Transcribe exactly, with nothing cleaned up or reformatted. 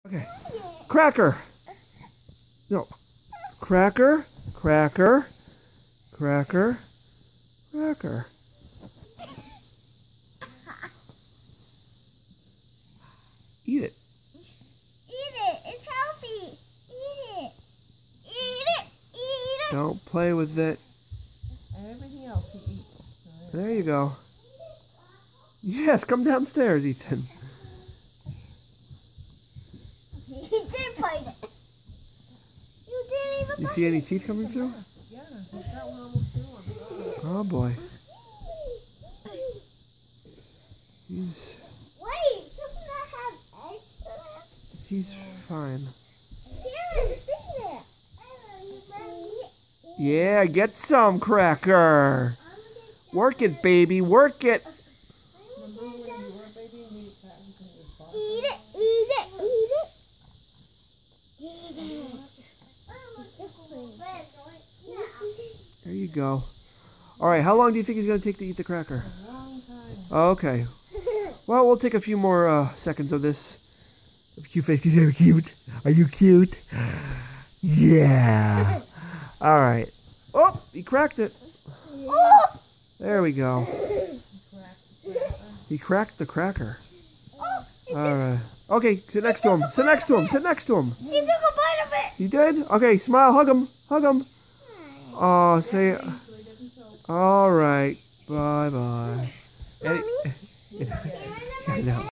Okay. Cracker. No. Cracker. Cracker. Cracker. Cracker. Eat it. Eat it. It's healthy. Eat it. Eat it. Eat it. Don't play with it. And everything else he eats. There you go. Yes, come downstairs, Ethan. He didn't bite it. You didn't even You bite see any it. teeth coming through? Yeah, he's got one almost through him. Oh boy. He's Wait, doesn't that have eggs in it? he's fine. Kieran, see it. Yeah, get some cracker. Work it, baby, work it. Remember when you were a baby and we sat and it was fun? Eat it, eat it, eat it. Eat it. There you go. All right, how long do you think he's gonna take to eat the cracker? A long time. Okay. Well, we'll take a few more uh, seconds of this. Cute face, are you cute? Are you cute? Yeah. All right. Oh, he cracked it. Oh! There we go. He cracked. He cracked the cracker. Oh, it All right. Okay, sit next to him. Sit next to him. Sit next to him. He took a bite of it. You did? Okay, smile. Hug him. Hug him. Oh, say. All right. Bye bye. Mommy? I know.